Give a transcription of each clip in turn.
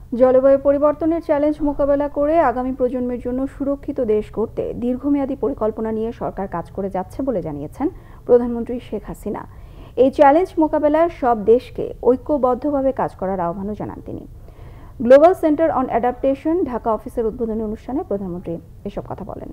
জলবায়ু পরিবর্তনের চ্যালেঞ্জ মোকাবেলা করে আগামী প্রজন্মের জন্য সুরক্ষিত দেশ গড়তে দীর্ঘমেয়াদী পরিকল্পনা নিয়ে সরকার কাজ করে যাচ্ছে বলে জানিয়েছেন প্রধানমন্ত্রী শেখ হাসিনা। এই চ্যালেঞ্জ মোকাবেলায় সব দেশকে ঐক্যবদ্ধভাবে কাজ করার আহ্বানও জানান তিনি। Global centre on adaptation Dhaka অফিসের উদ্বোধনী অনুষ্ঠানে প্রধানমন্ত্রী এসব কথা বলেন।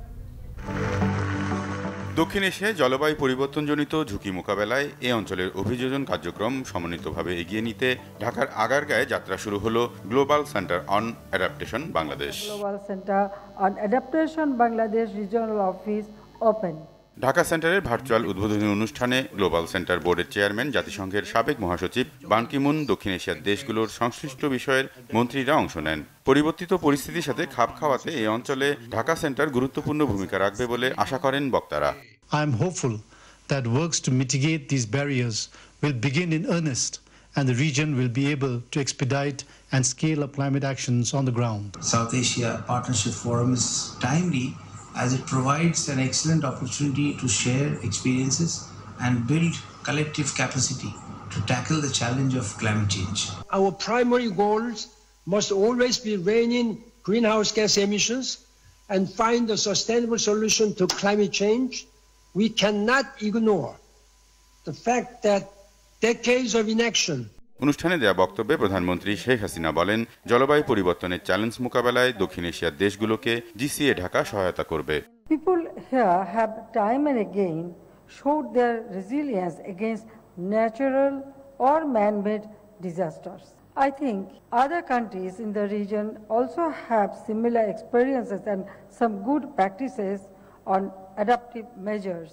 দক্ষিণ এশিয়ায় জলবায়ু পরিবর্তনজনিত ঝুঁকি মোকাবেলায় এ অঞ্চলের অভিযোজন কার্যক্রম সমন্বিতভাবে এগিয়ে নিতে ঢাকার আগারগাঁয়ে যাত্রা শুরু হলো global centre on adaptation Bangladesh. Global centre on adaptation Bangladesh regional office open. Dhaka সেন্টারের ভার্চুয়াল উদ্বোধনী অনুষ্ঠানে গ্লোবাল সেন্টার বোর্ডের চেয়ারম্যান, জাতিসংঘের সাবেক মহাসচিব বান কি মুন, দক্ষিণ এশিয়ার দেশগুলোর সংশ্লিষ্ট বিষয়ের মন্ত্রীরা অংশ নেন। পরিবর্তিত পরিস্থিতির সাথে খাপ খাওয়াতে এই অঞ্চলে ঢাকা সেন্টার গুরুত্বপূর্ণ ভূমিকা রাখবে বলে আশা করেন বক্তারা। I am hopeful that works to mitigate these barriers will begin in earnest and the region will be able to expedite and scale up climate actions on the ground. South Asia Partnership Forum is timely as it provides an excellent opportunity to share experiences and build collective capacity to tackle the challenge of climate change. Our primary goals must always be reining greenhouse gas emissions and find a sustainable solution to climate change. We cannot ignore the fact that decades of inaction. অনুষ্ঠানে দেয়া বক্তব্যে প্রধানমন্ত্রী শেখ হাসিনা বলেন, জলবায়ু পরিবর্তনের challenge মোকাবেলায় দক্ষিণ এশিয়ার দেশগুলোকে জিসিএ ঢাকা সহায়তা করবে। People here have time and again showed their resilience against natural or man-made disasters. I think other countries in the region also have similar experiences and some good practices on adaptive measures.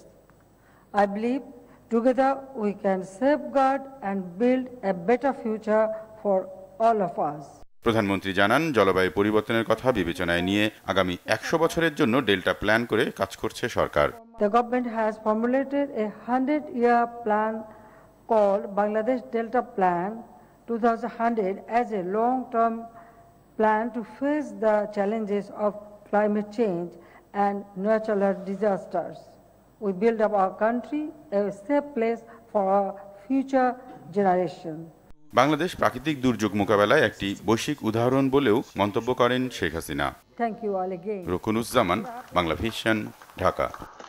I believe together we can safeguard and build a better future for all of us. প্রধানমন্ত্রী জানান, জলবায়ু পরিবর্তনের কথা বিবেচনায় নিয়ে আগামী 100 বছরের জন্য ডেল্টা প্ল্যান করে কাজ করছে সরকার। The government has formulated a 100-year plan called Bangladesh Delta Plan 2000 as a long-term plan to face the challenges of climate change and natural disasters. We build up our country a safe place for our future generation. Bangladesh প্রাকৃতিক দুর্যোগ মোকাবেলায় একটি বৈশ্বিক উদাহরণ বলেও মন্তব্য করেন Sheikh Hasina. Thank you all again. Rukunuzzaman, Bangla vision, Dhaka.